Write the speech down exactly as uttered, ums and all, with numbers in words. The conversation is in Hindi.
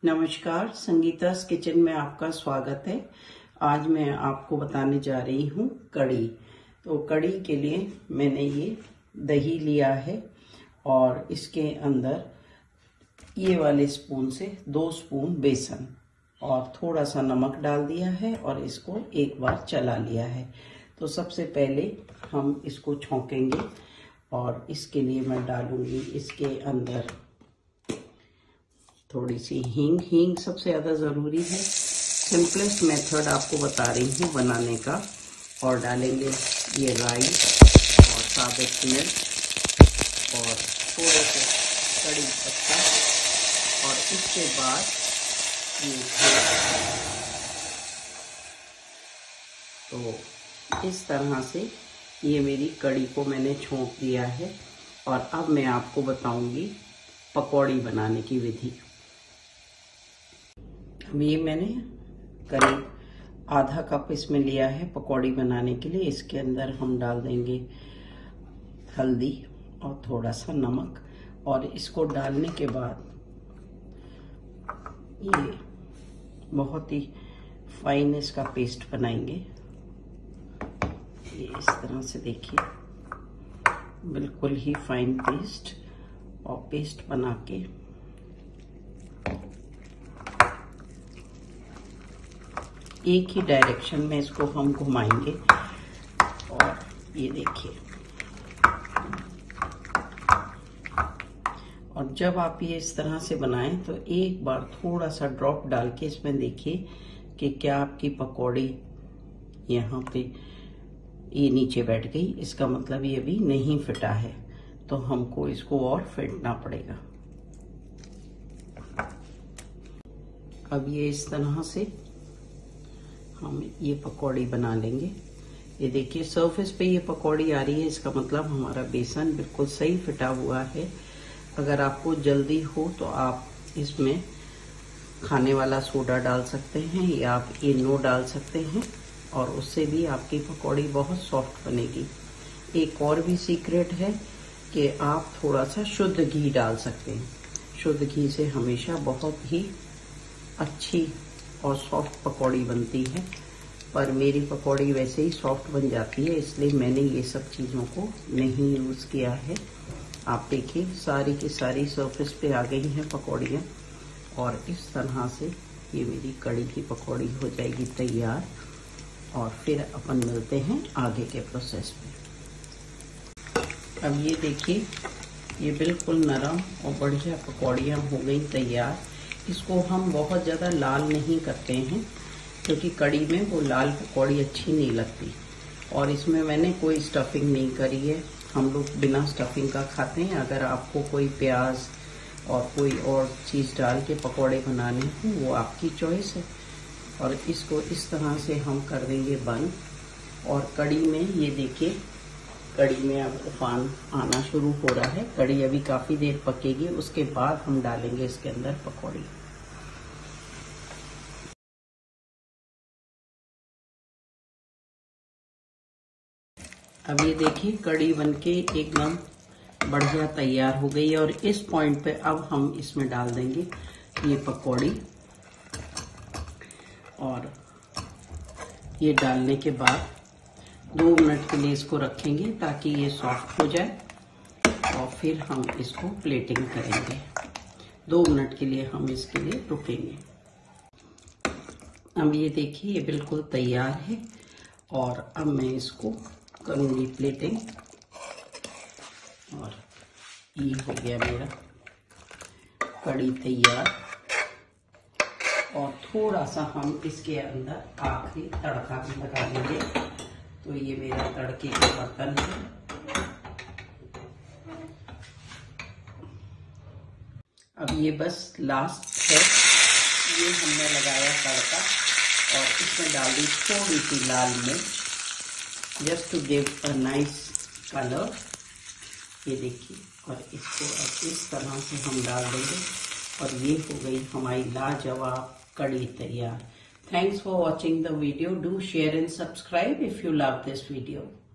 नमस्कार, संगीता's किचन में आपका स्वागत है। आज मैं आपको बताने जा रही हूँ कढ़ी। तो कढ़ी के लिए मैंने ये दही लिया है और इसके अंदर ये वाले स्पून से दो स्पून बेसन और थोड़ा सा नमक डाल दिया है और इसको एक बार चला लिया है। तो सबसे पहले हम इसको छौंकेंगे और इसके लिए मैं डालूंगी इसके अंदर थोड़ी सी हींग। हींग सबसे ज़्यादा ज़रूरी है। सिंपलेस्ट मेथड आपको बता रही हूँ बनाने का। और डालेंगे ये राई और साबुत मिर्च और थोड़े से कड़ी पत्ता और इसके बाद ये तो इस तरह से ये मेरी कड़ी को मैंने छोंक दिया है। और अब मैं आपको बताऊंगी पकौड़ी बनाने की विधि। अब ये मैंने करीब आधा कप इसमें लिया है पकौड़ी बनाने के लिए। इसके अंदर हम डाल देंगे हल्दी और थोड़ा सा नमक और इसको डालने के बाद ये बहुत ही फाइन इसका पेस्ट बनाएंगे। ये इस तरह से देखिए, बिल्कुल ही फाइन पेस्ट। और पेस्ट बना के एक ही डायरेक्शन में इसको हम घुमाएंगे। और ये देखिए, और जब आप ये इस तरह से बनाएं तो एक बार थोड़ा सा ड्रॉप डाल के इसमें देखिए कि क्या आपकी पकौड़ी यहाँ पे ये नीचे बैठ गई। इसका मतलब ये भी नहीं फिटा है, तो हमको इसको और फेंटना पड़ेगा। अब ये इस तरह से हम ये पकौड़ी बना लेंगे। ये देखिए सरफेस पे ये पकौड़ी आ रही है, इसका मतलब हमारा बेसन बिल्कुल सही फिटा हुआ है। अगर आपको जल्दी हो तो आप इसमें खाने वाला सोडा डाल सकते हैं या आप इनो डाल सकते हैं और उससे भी आपकी पकौड़ी बहुत सॉफ्ट बनेगी। एक और भी सीक्रेट है कि आप थोड़ा सा शुद्ध घी डाल सकते हैं। शुद्ध घी से हमेशा बहुत ही अच्छी और सॉफ्ट पकौड़ी बनती है। पर मेरी पकौड़ी वैसे ही सॉफ्ट बन जाती है, इसलिए मैंने ये सब चीज़ों को नहीं यूज़ किया है। आप देखिए सारी की सारी सरफेस पे आ गई हैं पकौड़ियाँ और इस तरह से ये मेरी कढ़ी की पकौड़ी हो जाएगी तैयार। और फिर अपन मिलते हैं आगे के प्रोसेस में। अब ये देखिए, ये बिल्कुल नरम और बढ़िया पकौड़ियाँ हो गई तैयार। इसको हम बहुत ज़्यादा लाल नहीं करते हैं क्योंकि कढ़ी में वो लाल पकौड़ी अच्छी नहीं लगती। और इसमें मैंने कोई स्टफिंग नहीं करी है, हम लोग बिना स्टफिंग का खाते हैं। अगर आपको कोई प्याज और कोई और चीज़ डाल के पकौड़े बनाने हो वो आपकी चॉइस है। और इसको इस तरह से हम कर देंगे बंद। और कढ़ी में ये देखिए, कढ़ी में अब उफान आना शुरू हो रहा है। कढ़ी अभी काफ़ी देर पकेगी, उसके बाद हम डालेंगे इसके अंदर पकौड़ी। अब ये देखिए कढ़ी बनके एकदम बढ़िया तैयार हो गई। और इस पॉइंट पे अब हम इसमें डाल देंगे ये पकौड़ी। और ये डालने के बाद दो मिनट के लिए इसको रखेंगे ताकि ये सॉफ्ट हो जाए और फिर हम इसको प्लेटिंग करेंगे। दो मिनट के लिए हम इसके लिए रुकेंगे। अब ये देखिए, ये बिल्कुल तैयार है और अब मैं इसको करूँगी प्लेटिंग। और ये हो गया मेरा कढ़ी तैयार। और थोड़ा सा हम इसके अंदर आखिरी तड़का भी लगा देंगे। तो ये मेरा तड़के का बर्तन है। अब ये बस लास्ट है, ये हमने लगाया तड़का और इसमें डाल दी थोड़ी सी लाल मिर्च just to give a nice colour. ये देखिए, और इसको अब इस तरह से हम डाल देंगे और ये हो गई हमारी लाजवाब कढ़ी तैयार। Thanks for watching the video. Do share and subscribe if you love this video.